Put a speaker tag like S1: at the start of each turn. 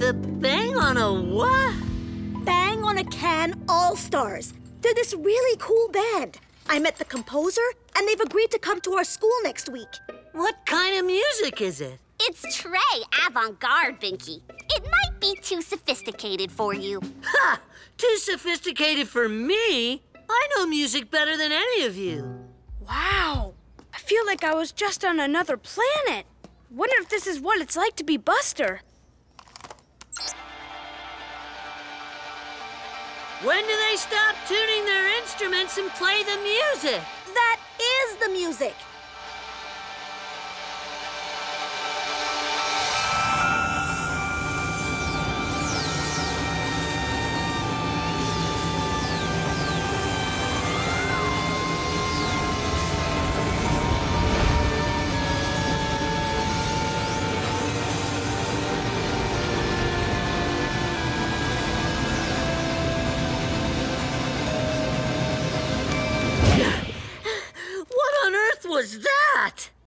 S1: The Bang on a what?
S2: Bang on a Can All-Stars. They're this really cool band. I met the composer, and they've agreed to come to our school next week.
S1: What kind of music is it?
S3: It's Trey avant-garde, Binky. It might be too sophisticated for you.
S1: Ha! Too sophisticated for me? I know music better than any of you.
S4: Wow. I feel like I was just on another planet. Wonder if this is what it's like to be Buster.
S1: When do they stop tuning their instruments and play the music?
S2: That is the music.
S1: What on earth was that?